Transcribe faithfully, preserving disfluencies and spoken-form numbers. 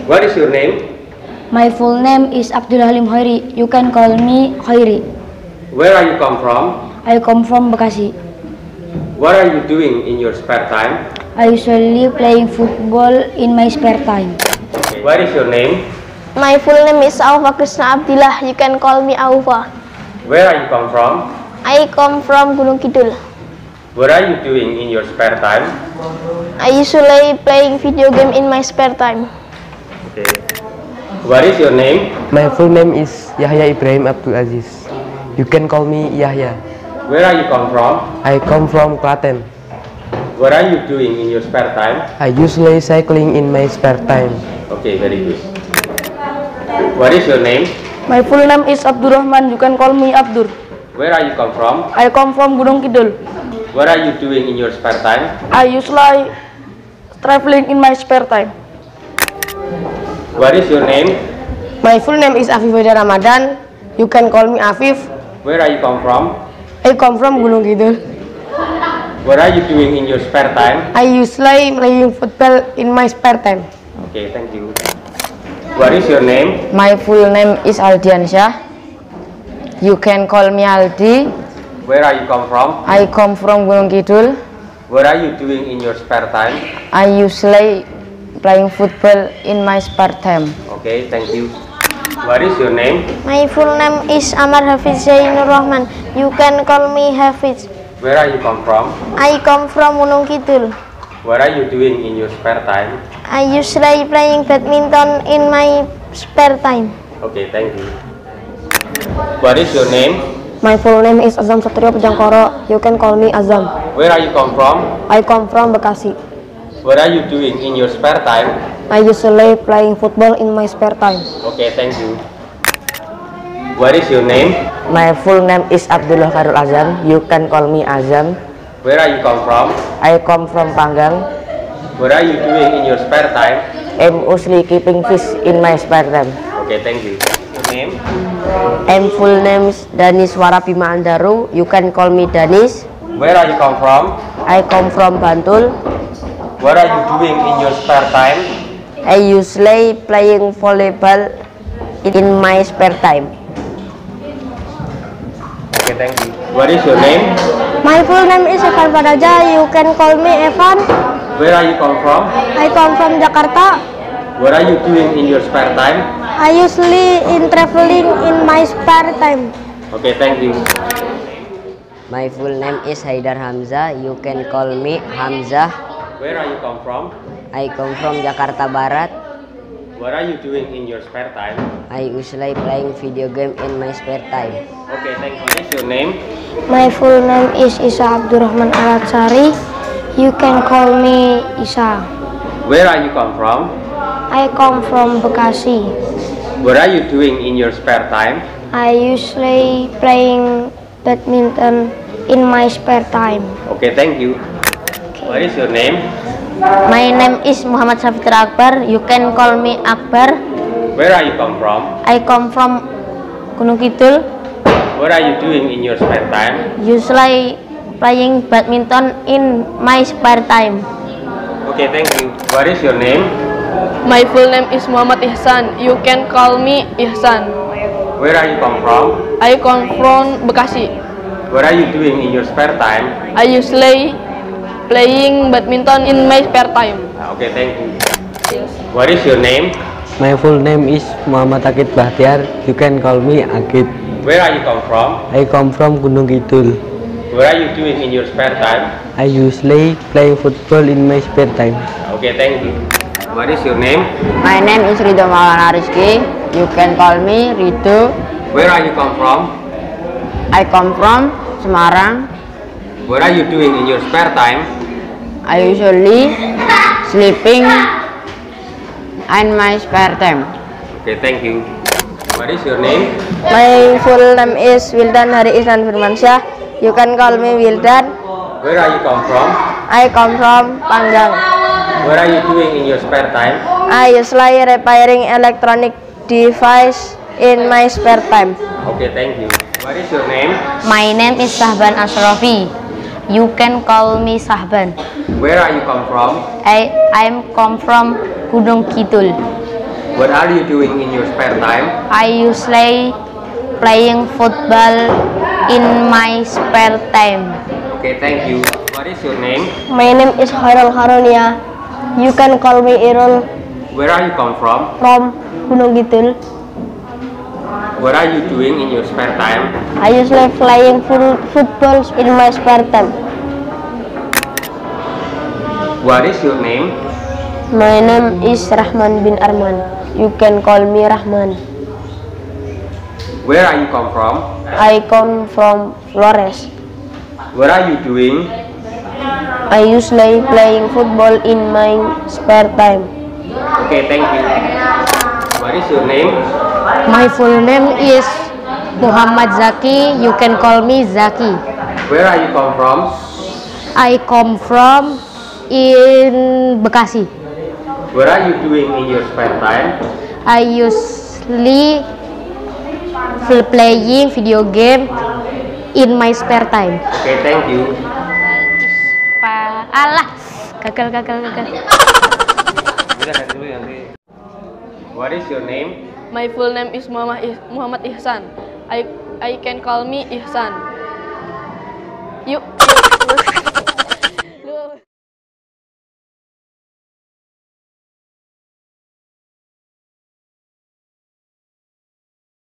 What is your name? My full name is Abdul Halim Khairi. You can call me Khairi. Where are you come from? I come from Bekasi. What are you doing in your spare time? I usually playing football in my spare time. Okay. What is your name? My full name is Aufa Krishna Abdillah. You can call me Aufa. Where are you come from? I come from Gunung Kidul. What are you doing in your spare time? I usually playing video game in my spare time. Okay. What is your name? My full name is Yahya Ibrahim Abdul Aziz. You can call me Yahya. Where are you come from? I come from Klaten. What are you doing in your spare time? I usually cycling in my spare time. Okay, very good. What is your name? My full name is Abdurrahman. You can call me Abdur. Where are you come from? I come from Gunung Kidul. What are you doing in your spare time? I usually traveling in my spare time. What is your name? My full name is Afif Weda Ramadan. You can call me Afif. Where are you come from? I come from Gunung Kidul. What are you doing in your spare time? I usually playing football in my spare time. Okay, thank you. What is your name? My full name is Aldiansyah. You can call me Aldi. Where are you come from? I come from Gunung Kidul. What are you doing in your spare time? I usually playing football in my spare time. Okay, thank you. What is your name? My full name is Amar Hafiz Zainur Rahman. You can call me Hafiz. Where are you come from? I come from Gunung Kidul. What are you doing in your spare time? I usually playing badminton in my spare time. Okay, thank you. What is your name? My full name is Azam Satrio Pejangkoro. You can call me Azam. Where are you come from? I come from Bekasi. What are you doing in your spare time? I usually playing football in my spare time. Okay, thank you. What is your name? My full name is Abdullah Khairul Azam. You can call me Azam. Where are you come from? I come from Panggang. What are you doing in your spare time? I'm usually keeping fish in my spare time. Okay, thank you. Your name? I'm full name is Danis Warapima Andaru. You can call me Danis. Where are you come from? I come from Bantul. What are you doing in your spare time? I usually playing volleyball in my spare time. Okay, thank you. What is your name? My full name is Evan Padaja. You can call me Evan. Where are you come from? I come from Jakarta. What are you doing in your spare time? I usually in traveling in my spare time. Okay, thank you. My full name is Haidar Hamzah. You can call me Hamzah. Where are you come from? I come from Jakarta Barat. What are you doing in your spare time? I usually playing video game in my spare time. Okay, thank you. What is your name? My full name is Isa Abdurrahman Alatsari. You can call me Isa. Where are you come from? I come from Bekasi. What are you doing in your spare time? I usually playing badminton in my spare time. Okay, thank you. What is your name? My name is Muhammad Safitra Akbar. You can call me Akbar. Where are you come from? I come from Gunung Kidul. What are you doing in your spare time? Usually playing badminton in my spare time. Okay, thank you. What is your name? My full name is Muhammad Ihsan. You can call me Ihsan. Where are you come from? I come from Bekasi. What are you doing in your spare time? I usually playing badminton in my spare time. Okay, thank you. What is your name? My full name is Muhammad Akid Bahtiar. You can call me Akid. Where are you come from? I come from Gunung Kidul. What are you doing in your spare time? I usually play football in my spare time. Okay, thank you. What is your name? My name is Ridho Maulana Rizky. You can call me Ridho. Where are you come from? I come from Semarang. What are you doing in your spare time? I usually sleeping in my spare time. Okay, thank you. What is your name? My full name is Wildan Hari Ihsan Firmansyah. You can call me Wildan. Where are you come from? I come from Panggang. What are you doing in your spare time? I usually repairing electronic device in my spare time. Okay, thank you. What is your name? My name is Sahban Ashrafi. You can call me Sahban. Where are you come from? I I'm come from Gunung Kidul. What are you doing in your spare time? I usually playing football in my spare time. Okay, thank you. What is your name? My name is Khairul Harunia. You can call me Irul Where are you come from? from Gunung Kidul. What are you doing in your spare time? I usually playing full football in my spare time. What is your name? My name is Rahman bin Arman. You can call me Rahman. Where are you come from? I come from Flores. What are you doing? I usually playing football in my spare time. Okay, thank you. What is your name? My full name is Muhammad Zaki. You can call me Zaki. Where are you come from? I come from in Bekasi. What are you doing in your spare time? I usually playing video game in my spare time. Okay, thank you. Pa alah, gagal gagal gagal. What is your name? My full name is Muhammad Ih- Muhammad Ihsan. I I can call me Ihsan. You